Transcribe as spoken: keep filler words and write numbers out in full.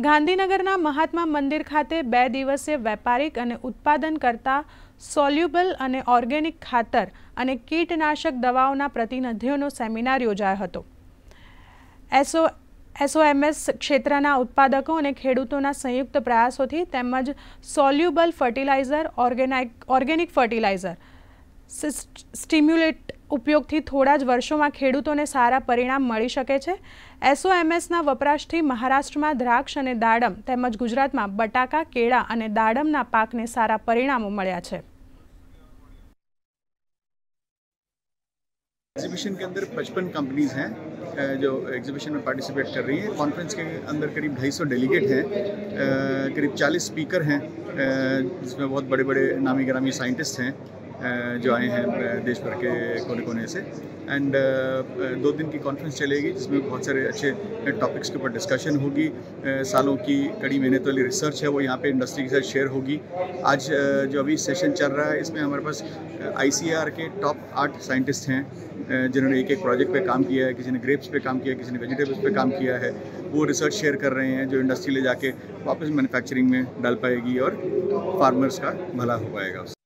ગાંધીનગરના મહાત્મા મંદિર ખાતે બે દિવસીય વેપારિક અને ઉત્પાદન કરતા સોલ્યુબલ અને ઓર્ગેનિક ખાતર અને કીટનાશક દવાઓના પ્રતિનિધિઓનો સેમિનાર યોજાયો હતો। એસો એસઓએમએસ ક્ષેત્રના ઉત્પાદકો અને ખેડૂતોના સંયુક્ત પ્રયાસોથી તેમજ soluble fertilizer, organic organic fertilizer, stimulate ઉપયોગથી થોડા જ વર્ષોમાં ખેડૂતોને સારા પરિણામ મળી શકે છે। એસઓએમએસના વપરાશથી મહારાષ્ટ્રમાં દ્રાક્ષ અને દાડમ તેમજ ગુજરાતમાં બટાકા, કેળા અને દાડમના પાકને સારા પરિણામો મળ્યા છે। एग्जीबिशन के अंदर पचपन कंपनीज हैं जो एग्जीबिशन में पार्टिसिपेट कर रही हैं। कॉन्फ्रेंस के अंदर करीब ढाई सौ डेलीगेट हैं, करीब चालीस स्पीकर हैं जिसमें बहुत बड़े बड़े नामी गिरामी साइंटिस्ट हैं जो आए हैं देश भर के कोने कोने से। एंड दो दिन की कॉन्फ्रेंस चलेगी जिसमें बहुत सारे अच्छे टॉपिक्स के ऊपर डिस्कशन होगी। सालों की कड़ी मेहनत वाली रिसर्च है वो यहाँ पे इंडस्ट्री के साथ शेयर होगी। आज जो अभी सेशन चल रहा है इसमें हमारे पास आईसीएआर के टॉप आठ साइंटिस्ट हैं जिन्होंने एक एक प्रोजेक्ट पे काम किया है। किसी ने ग्रेप्स पे काम किया है, किसी ने वेजिटेबल्स पे काम किया है। वो रिसर्च शेयर कर रहे हैं जो इंडस्ट्री ले जाके वापस मैन्युफैक्चरिंग में डाल पाएगी और फार्मर्स का भला हो पाएगा।